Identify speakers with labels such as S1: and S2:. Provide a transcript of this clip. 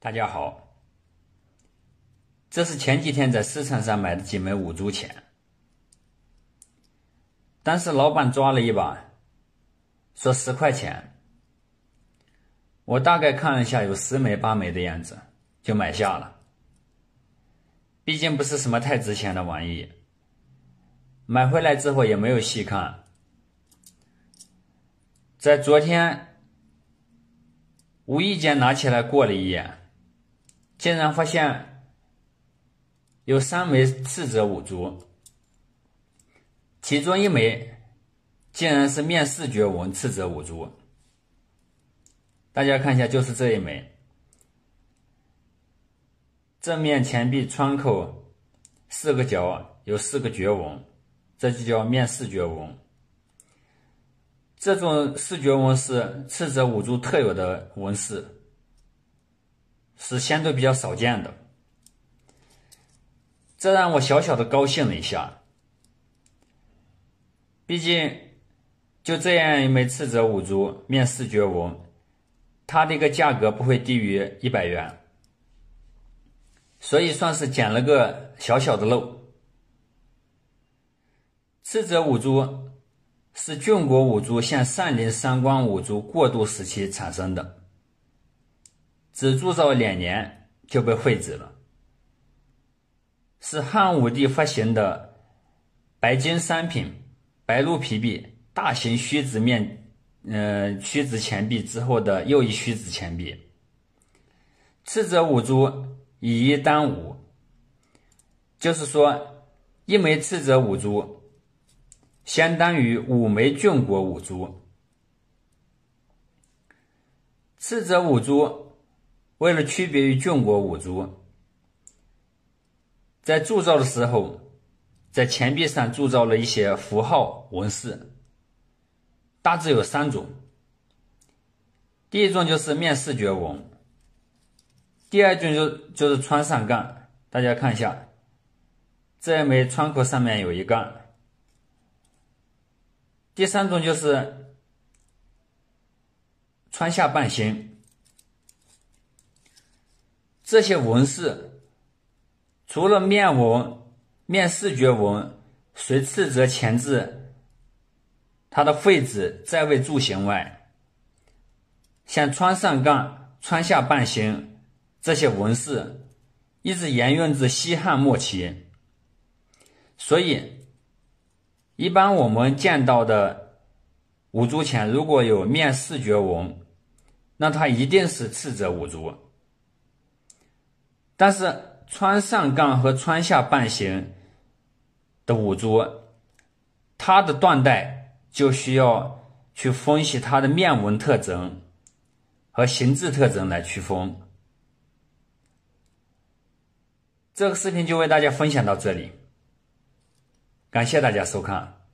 S1: 大家好，这是前几天在市场上买的几枚五铢钱，当时老板抓了一把，说10块钱，我大概看了一下，有10枚8枚的样子，就买下了。毕竟不是什么太值钱的玩意，买回来之后也没有细看，在昨天无意间拿起来过了一眼，竟然发现有3枚次折五铢，其中1枚竟然是面视觉纹次折五铢。大家看一下，就是这一枚，正面钱币窗口4个角有4个觉纹，这就叫面视觉纹。这种视觉纹是次折五铢特有的纹饰，是相对比较少见的，这让我小小的高兴了一下。毕竟就这样一枚次折五铢面视觉纹，它的一个价格不会低于100元，所以算是捡了个小小的漏。次折五铢是郡国五铢向上林三光五铢过渡时期产生的，只铸造2年就被废止了，是汉武帝发行的白金商品白鹿皮币大型虚值虚值钱币之后的又一虚值钱币。次折五铢以1当5，就是说1枚次折五铢相当于5枚郡国五铢。次折五铢为了区别于郡国五铢，在铸造的时候在钱币上铸造了一些符号纹饰，大致有3种。第一种就是面视觉纹，第二种就是穿上杠，大家看一下，这一枚窗口上面有一杠。第3种就是穿下半心。这些纹饰除了面纹、面视觉纹随次折前置它的废止再未铸型外，像穿上杠、穿下半心这些纹饰一直沿用至西汉末期，所以一般我们见到的五铢钱如果有面视觉纹，那它一定是次折五铢。但是穿上杠和穿下半形的五铢，它的断代就需要去分析它的面纹特征和形制特征来区分。这个视频就为大家分享到这里，感谢大家收看。